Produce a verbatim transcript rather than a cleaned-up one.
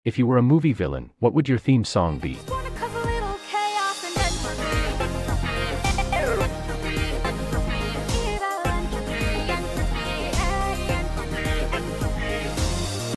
If you were a movie villain, what would your theme song be? Just wanna cause a little chaos and end my day.